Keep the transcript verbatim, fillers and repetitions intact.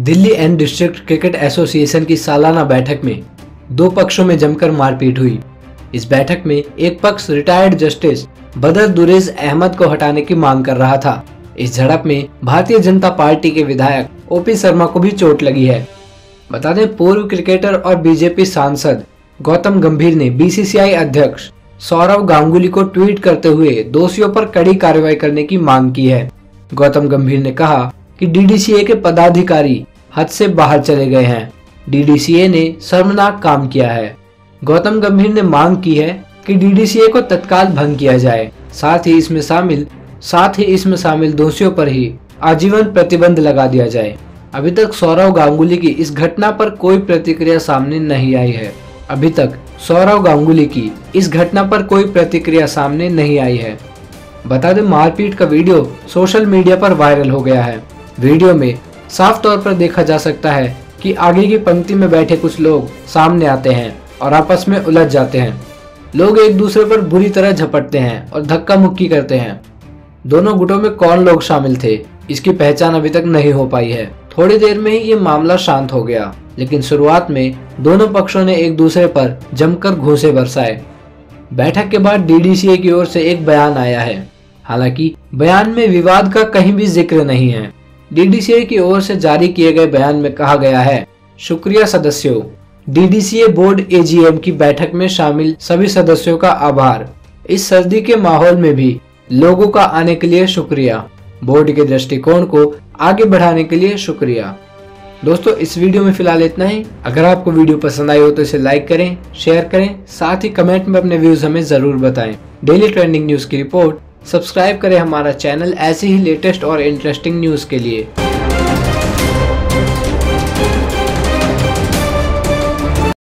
Delhi and district cricket association की सालाना बैठक में दो पक्षों में जमकर मारपीट हुई। इस बैठक में एक पक्ष रिटायर्ड जस्टिस बदर दुरेज अहमद को हटाने की मांग कर रहा था। इस झड़प में भारतीय जनता पार्टी के विधायक ओपी शर्मा को भी चोट लगी है। बता दें, पूर्व क्रिकेटर और बीजेपी सांसद गौतम गंभीर ने बीसीसीआई अध्यक्ष सौरव गांगुली को ट्वीट करते हुए दोषियों पर कड़ी कार्रवाई करने की मांग की है। गौतम गंभीर ने कहा कि डीडीसीए के पदाधिकारी हद से बाहर चले गए हैं। डीडीसीए ने शर्मनाक काम किया है। गौतम गंभीर ने मांग की है कि डीडीसीए को तत्काल भंग किया जाए, साथ ही इसमें शामिल साथ ही इसमें शामिल दोषियों पर ही आजीवन प्रतिबंध लगा दिया जाए। अभी तक सौरव गांगुली की इस घटना पर कोई प्रतिक्रिया सामने नहीं आई है। अभी तक सौरव गांगुली की इस घटना पर कोई प्रतिक्रिया सामने नहीं आई है। बता दें, मारपीट का वीडियो सोशल मीडिया पर वायरल हो गया है। वीडियो में साफ तौर पर देखा जा सकता है कि आगे की पंक्ति में बैठे कुछ लोग सामने आते हैं और आपस में उलझ जाते हैं। लोग एक दूसरे पर बुरी तरह झपटते हैं और धक्का मुक्की करते हैं। दोनों गुटों में कौन लोग शामिल थे, इसकी पहचान अभी तक नहीं हो पाई है। थोड़ी देर में ही ये मामला शांत हो गया, लेकिन शुरुआत में दोनों पक्षों ने एक दूसरे पर जमकर घूंसे बरसाए। बैठक के बाद डीडीसीए की ओर से एक बयान आया है। हालांकि बयान में विवाद का कहीं भी जिक्र नहीं है। डीडीसीए की ओर से जारी किए गए बयान में कहा गया है, शुक्रिया सदस्यों। डीडीसीए बोर्ड एजीएम की बैठक में शामिल सभी सदस्यों का आभार। इस सर्दी के माहौल में भी लोगों का आने के लिए शुक्रिया। बोर्ड के दृष्टिकोण को आगे बढ़ाने के लिए शुक्रिया। दोस्तों, इस वीडियो में फिलहाल इतना ही। अगर आपको वीडियो पसंद आई हो तो इसे लाइक करें, शेयर करें, साथ ही कमेंट में अपने व्यूज हमें जरूर बताएं। डेली ट्रेंडिंग न्यूज की रिपोर्ट सब्सक्राइब करें हमारा चैनल ऐसे ही लेटेस्ट और इंटरेस्टिंग न्यूज के लिए।